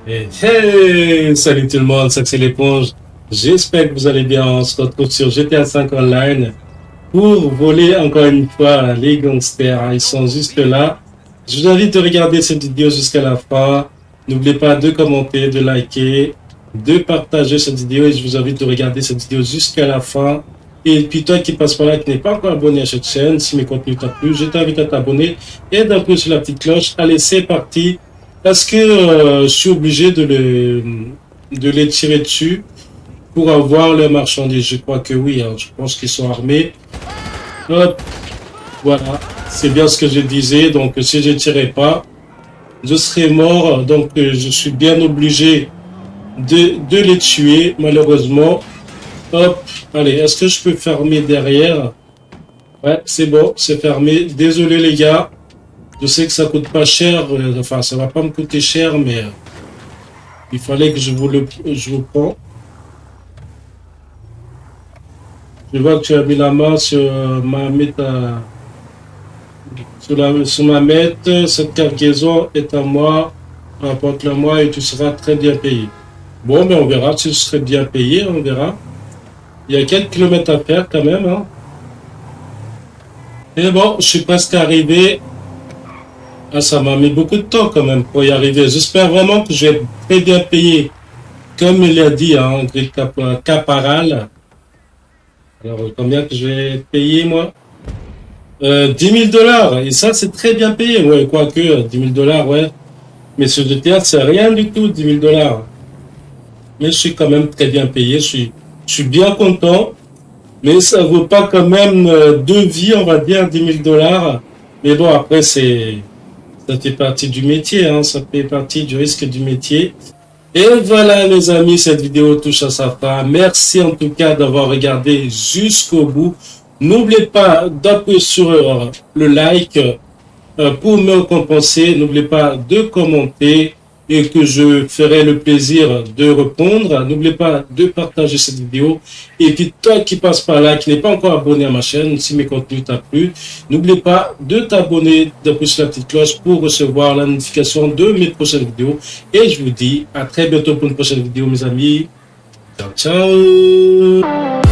Hey, salut tout le monde, c'est l'éponge. J'espère que vous allez bien. On se retrouve sur GTA 5 Online pour voler encore une fois les gangsters. Ils sont juste là. Je vous invite à regarder cette vidéo jusqu'à la fin. N'oubliez pas de commenter, de liker, de partager cette vidéo et je vous invite à regarder cette vidéo jusqu'à la fin. Et puis toi qui passe par là, qui n'est pas encore abonné à cette chaîne, si mes contenus t'ont plu, je t'invite à t'abonner et d'appuyer sur la petite cloche. Allez, c'est parti. Est-ce que je suis obligé de les tirer dessus pour avoir leurs marchandises? Je crois que oui, hein. Je pense qu'ils sont armés. Hop, voilà, c'est bien ce que je disais. Donc si je ne tirais pas, je serais mort. Donc je suis bien obligé de les tuer, malheureusement. Hop, allez, est-ce que je peux fermer derrière? Ouais, c'est bon, c'est fermé. Désolé les gars. Je sais que ça coûte pas cher, enfin ça va pas me coûter cher, mais il fallait que je vous prends. Je vois que tu as mis la main sur ma sur ma mette. Cette cargaison est à moi, rapporte-la moi et tu seras très bien payé. Bon, mais on verra si je serai bien payé, on verra. Il y a quelques kilomètres à faire quand même, hein. Et bon, je suis presque arrivé. Ah, ça m'a mis beaucoup de temps quand même pour y arriver. J'espère vraiment que je vais être très bien payé. Comme il a dit, hein, Greg Caparal. Alors, combien que je vais payer, moi? 10 000 dollars. Et ça, c'est très bien payé. Ouais, quoique, 10 000 dollars, ouais. Mais ce GTA, c'est rien du tout, 10 000 dollars. Mais je suis quand même très bien payé. Je suis bien content. Mais ça vaut pas quand même deux vies, on va dire, 10 000 dollars. Mais bon, après, ça fait partie du métier, hein, ça fait partie du risque du métier. Et voilà les amis, cette vidéo touche à sa fin. Merci en tout cas d'avoir regardé jusqu'au bout. N'oubliez pas d'appuyer sur le like pour me récompenser. N'oubliez pas de commenter et que je ferai le plaisir de répondre. N'oubliez pas de partager cette vidéo. Et puis toi qui passe par là, qui n'est pas encore abonné à ma chaîne, si mes contenus t'ont plu, n'oubliez pas de t'abonner, d'appuyer sur la petite cloche pour recevoir la notification de mes prochaines vidéos. Et je vous dis à très bientôt pour une prochaine vidéo mes amis. Ciao ciao.